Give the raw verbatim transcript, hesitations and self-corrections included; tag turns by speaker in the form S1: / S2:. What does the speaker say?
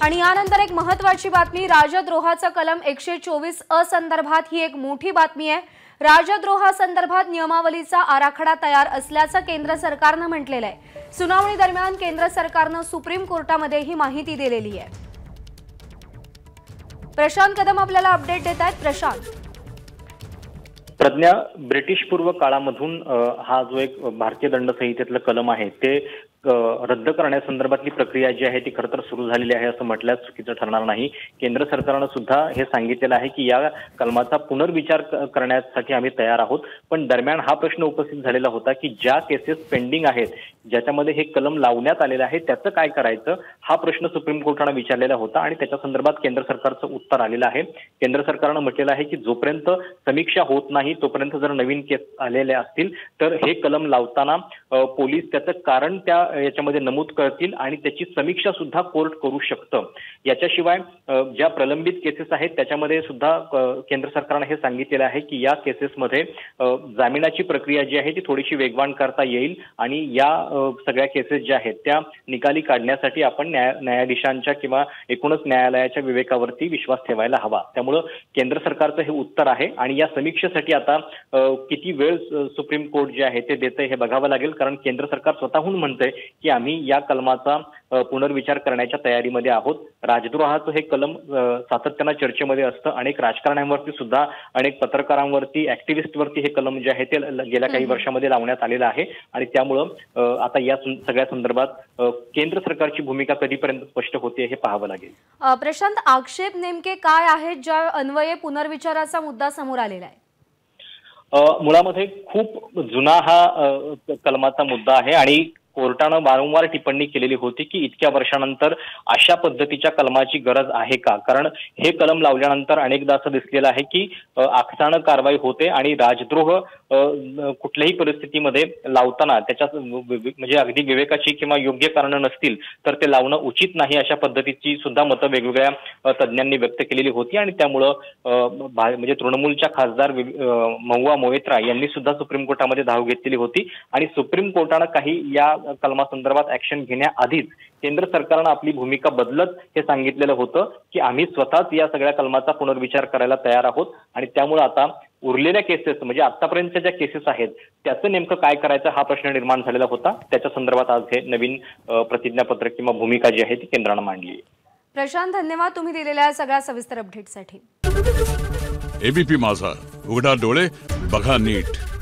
S1: आणि यानंतर एक महत्त्वाची बातमी, राजद्रोहाचा कलम एकशे चोवीस अ संदर्भात ही एक मोठी बातमी आहे। राजद्रोहासंदर्भात नियमावलीचा आराखडा तयार असल्याचं केंद्र सरकारने म्हटलेलं आहे। सुनावणी दरम्यान केंद्र सरकारने सुप्रीम कोर्टामध्ये ही माहिती दिलेली आहे। प्रशांत कदम आपल्याला अपडेट देत आहेत। प्रशांत,
S2: प्रज्ञा, ब्रिटिश पूर्व काळामधून हा जो एक भारतीय दंड संहितेतलं कलम आहे ते रद्द करण्यासंदर्भातली प्रक्रिया जी आहे ती खरं तर सुरू झालेली आहे असं म्हटल्यास चुकीचं ठरणार नाही। केंद्र सरकारने सुद्धा हे सांगितलेलं आहे की या कलमाचा पुनर्विचार करण्यासाठी आम्ही तयार आहोत। पण दरम्यान हा प्रश्न उपस्थित झालेला होता की ज्या केसेस पेंडिंग आहेत, ज्याच्यामध्ये हे कलम लावण्यात आलेलं आहे, त्याचं काय करायचं, हा प्रश्न सुप्रीम कोर्टाने विचारलेला होता आणि त्याच्या संदर्भात केंद्र सरकारचं उत्तर आलेलं आहे। केंद्र सरकारने म्हटलेलं आहे की जोपर्यंत समीक्षा होत नाही तोपर्यंत जर नवीन केस आलेले असतील तर हे कलम लावताना पोलीस त्याचं कारण त्या याच्यामध्ये नमूद करतील आणि त्याची समीक्षा सुद्धा कोर्ट करू शकतं। याच्याशिवाय ज्या प्रलंबित केसेस आहेत त्याच्यामध्ये सुद्धा केंद्र सरकारने हे सांगितलेलं आहे की या केसेसमध्ये जामिनाची प्रक्रिया जी आहे ती थोडीशी वेगवान करता येईल आणि या सगळ्या केसेस ज्या आहेत त्या निकाली काढण्यासाठी आपण न्याय न्यायाधीशांच्या किंवा एकूणच न्यायालयाच्या विवेकावरती विश्वास ठेवायला हवा। त्यामुळे केंद्र सरकारचं हे उत्तर आहे आणि या समीक्षेसाठी आता किती वेळ सुप्रीम कोर्ट जे आहे ते देते हे बघावं लागेल, कारण केंद्र सरकार स्वतःहून म्हणतंय की आम्ही या कलमाचा पुनर्विचार करण्याच्या तयारीमध्ये आहोत। राजद्रोहाचं हे कलम सातत्याने चर्चेमध्ये असतं। अनेक राजकारण्यांवरती सुद्धा, अनेक पत्रकारांवरती, ऍक्टिव्हिस्टवरती हे कलम जे आहे ते गेल्या काही वर्षांमध्ये लावण्यात आलेलं आहे आणि त्यामुळं आता या सगळ्या संदर्भात केंद्र सरकारची भूमिका कधीपर्यंत स्पष्ट होते हे पाहावं लागेल।
S1: प्रशांत, आक्षेप नेमके काय आहेत ज्या अन्वये पुनर्विचाराचा मुद्दा समोर आलेला आहे?
S2: मुळामध्ये खूप जुना हा कलमाचा मुद्दा आहे आणि कोर्टानं वारंवार टिप्पणी केलेली होती की इतक्या वर्षानंतर अशा पद्धतीच्या कलमाची गरज आहे का, कारण हे कलम लावल्यानंतर अनेकदा असं दिसलेलं आहे की आकसानं कारवाई होते आणि राजद्रोह कुठल्याही परिस्थितीमध्ये लावताना त्याच्या म्हणजे अगदी विवेकाची किंवा योग्य कारणं नसतील तर ते लावणं उचित नाही, अशा पद्धतीची सुद्धा मतं वेगवेगळ्या तज्ज्ञांनी व्यक्त केलेली होती आणि त्यामुळं म्हणजे तृणमूलच्या खासदार महुआ मोइत्रा यांनी सुद्धा सुप्रीम कोर्टामध्ये धाव घेतलेली होती आणि सुप्रीम कोर्टानं काही या कलमासंदर्भात ऍक्शन घेण्याआधीच केंद्र सरकारनं आपली भूमिका बदलत हे सांगितलेलं होतं की आम्ही स्वतःच या सगळ्या कलमाचा पुनर्विचार करायला तयार आहोत आणि त्यामुळे आता उरलेल्या केसेस म्हणजे आतापर्यंतच्या ज्या केसेस आहेत त्याचं नेमकं काय करायचं हा प्रश्न निर्माण झालेला होता। त्याच्या संदर्भात आज हे नवीन प्रतिज्ञापत्र किंवा भूमिका जी आहे ती केंद्रानं मांडली आहे।
S1: प्रशांत, धन्यवाद तुम्ही दिलेल्या सगळ्या सविस्तर अपडेटसाठी।
S3: एबीपी माझा, उघडा डोळे बघा नीट।